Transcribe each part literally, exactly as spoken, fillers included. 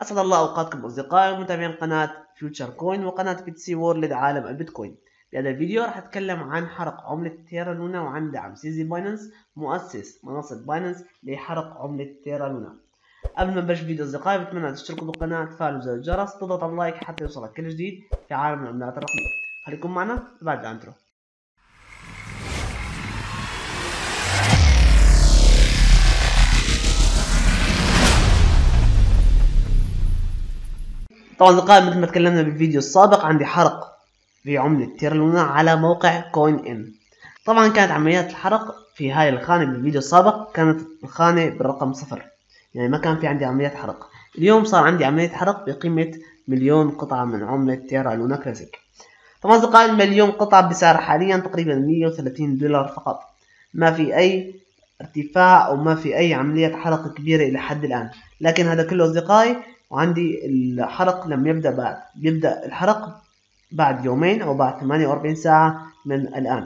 أسعد الله أوقاتكم أصدقائي ومتابعين قناة فيوتشر كوين وقناة بيتسي وورلد عالم البيتكوين. بهذا الفيديو راح أتكلم عن حرق عملة تيرا لونا وعن دعم سيزي باينانس مؤسس منصة باينانس لحرق عملة تيرا لونا. قبل ما نبلش الفيديو أصدقائي بتمنى تشتركوا بالقناة وتفعلوا زر الجرس تضغط على اللايك حتى يوصلك كل جديد في عالم العملات الرقمية. خليكم معنا بعد الانترو. طبعا أصدقائي مثل ما تكلمنا بالفيديو السابق عندي حرق في عملة تيرا لونا على موقع كوين إن. طبعا كانت عمليات الحرق في هاي الخانة بالفيديو السابق كانت الخانة بالرقم صفر، يعني ما كان في عندي عمليات حرق. اليوم صار عندي عملية حرق بقيمة مليون قطعة من عملة تيرا لونا كلاسيك. طبعا أصدقائي المليون قطعة بسعر حاليا تقريبا مية وثلاثين دولار فقط، ما في أي ارتفاع أو ما في أي عملية حرق كبيرة إلى حد الآن. لكن هذا كله أصدقائي وعندي الحرق لم يبدأ بعد، بيبدأ الحرق بعد يومين أو بعد ثمانية وأربعين ساعة من الآن.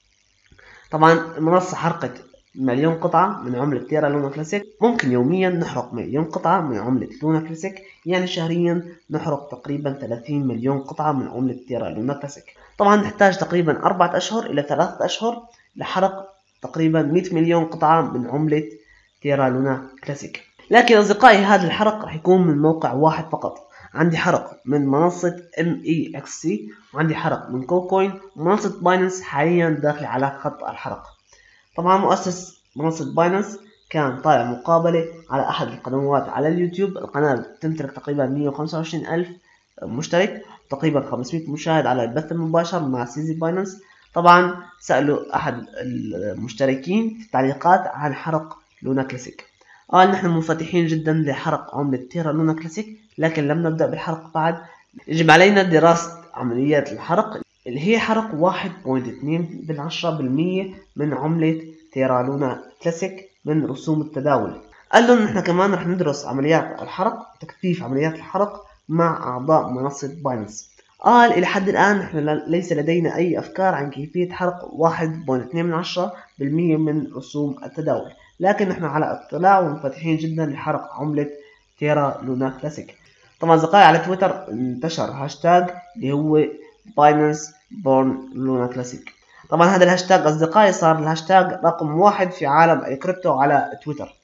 طبعا المنصة حرقت مليون قطعة من عملة تيرا لونا كلاسيك. ممكن يوميا نحرق مليون قطعة من عملة لونا كلاسيك، يعني شهريا نحرق تقريبا ثلاثين مليون قطعة من عملة تيرا لونا كلاسيك. طبعا نحتاج تقريبا أربعة أشهر إلى ثلاثة أشهر لحرق تقريبا مئة مليون قطعة من عملة تيرا لونا كلاسيك. لكن أصدقائي هذا الحرق راح يكون من موقع واحد فقط. عندي حرق من منصة إم إي إكس سي وعندي حرق من كوكوين ومنصة باينانس حاليا داخل على خط الحرق. طبعا مؤسس منصة باينانس كان طالع مقابلة على أحد القنوات على اليوتيوب. القناة تمتلك تقريبا مية وخمسة وعشرين ألف مشترك، تقريبا خمسمئة مشاهد على البث المباشر مع سيزي باينانس. طبعا سألوا أحد المشتركين في التعليقات عن حرق لونا كلاسيك، قال نحن منفتحين جدا لحرق عملة تيرا لونا كلاسيك لكن لم نبدأ بالحرق بعد. يجب علينا دراسة عمليات الحرق اللي هي حرق واحد فاصلة اثنين بالمية من عملة تيرا لونا كلاسيك من رسوم التداول. قال لهم نحن كمان رح ندرس عمليات الحرق وتكثيف عمليات الحرق مع أعضاء منصة باينانس. قال إلى حد الآن نحن ليس لدينا أي أفكار عن كيفية حرق واحد فاصلة اثنين بالمية من رسوم التداول، لكن نحن على اطلاع ومنفتحين جدا لحرق عملة تيرا لونا كلاسيك. طبعا أصدقائي على تويتر انتشر هاشتاج اللي هو باينانس بورن لونا كلاسيك. طبعا هذا الهاشتاج أصدقائي صار الهاشتاج رقم واحد في عالم الكريبتو على تويتر.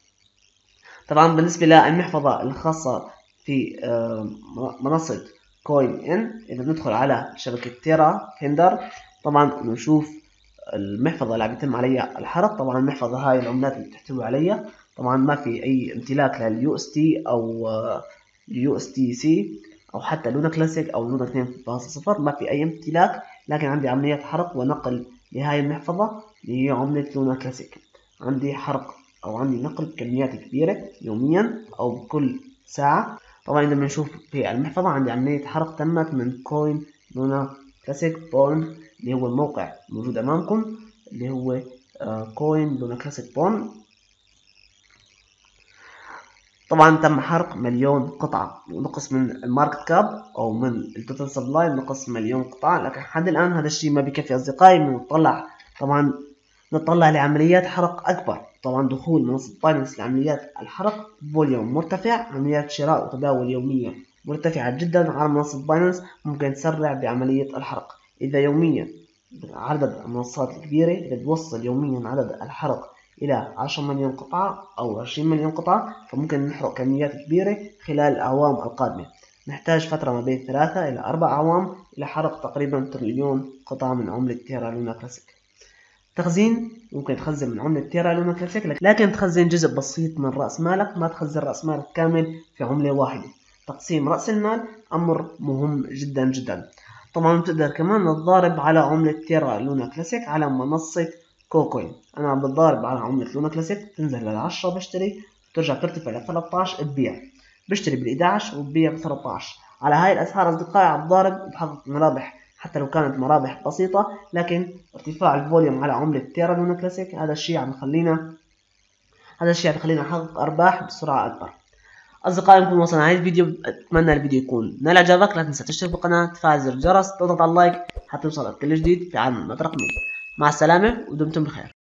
طبعا بالنسبة للمحفظة الخاصة في منصة كوين إن، إذا ندخل على شبكة تيرا كندر طبعا نشوف المحفظة اللي عم يتم عليها الحرق. طبعا المحفظة هاي العملات اللي بتحتوي عليها طبعا ما في أي امتلاك لليو اس تي أو اليو اس تي سي أو حتى لونا كلاسيك أو لونا اثنين فاصلة صفر، ما في أي امتلاك. لكن عندي عمليات حرق ونقل لهاي المحفظة اللي هي عملة لونا كلاسيك. عندي حرق أو عندي نقل بكميات كبيرة يوميا أو بكل ساعة. طبعا إذا بنشوف في المحفظة عندي عملية حرق تمت من كوين لونا كلاسيك بورن اللي هو الموقع موجود أمامكم اللي هو كوين لونا كلاسيك بورن. طبعا تم حرق مليون قطعة ونقص من الماركت كاب أو من التوتال سبلاي نقص مليون قطعة. لكن حد الآن هذا الشيء ما بكفي أصدقائي. بنطلع طبعا نطلع لعمليات حرق أكبر. طبعا دخول منصة باينانس لعمليات الحرق فوليوم مرتفع، عمليات شراء وتداول يومية مرتفعة جدا على منصة باينانس ممكن تسرع بعملية الحرق. إذا يوميا عدد المنصات الكبيرة إذا توصل يوميا عدد الحرق إلى عشرة مليون قطعة أو عشرين مليون قطعة فممكن نحرق كميات كبيرة خلال الأعوام القادمة. نحتاج فترة ما بين ثلاثة إلى أربع أعوام إلى حرق تقريبا تريليون قطعة من عملة تيرا لونا كلاسيك. تخزين ممكن تخزن من عملة تيرا لونا كلاسيك لكن تخزن جزء بسيط من رأس مالك، ما تخزن رأس مالك كامل في عملة واحدة. تقسيم رأس المال أمر مهم جدا جدا. طبعا تقدر كمان تضارب على عملة تيرا لونا كلاسيك على منصة كوكوين. أنا بتضارب على عملة لونا كلاسيك تنزل للعشرة بشتري وترجع ترتفع لثلاثة عشر تبيع، بشتري بالإحدى عشر وببيع بثلاثة عشر. على هاي الأسعار أصدقائي عم تضارب وبحقق مرابح حتى لو كانت مرابح بسيطة، لكن ارتفاع الفوليوم على عملة تيرا لونا كلاسيك هذا الشيء عم يخلينا هذا الشيء عم يخلينا نحقق أرباح بسرعة أكبر. أصدقائي نكون وصلنا لهذا الفيديو، أتمنى الفيديو يكون نال إعجابك. لا تنسى تشترك بالقناة تفعل زر الجرس تضغط على اللايك حتى يوصلك كل جديد في عالم الرقمي. مع السلامة ودمتم بخير.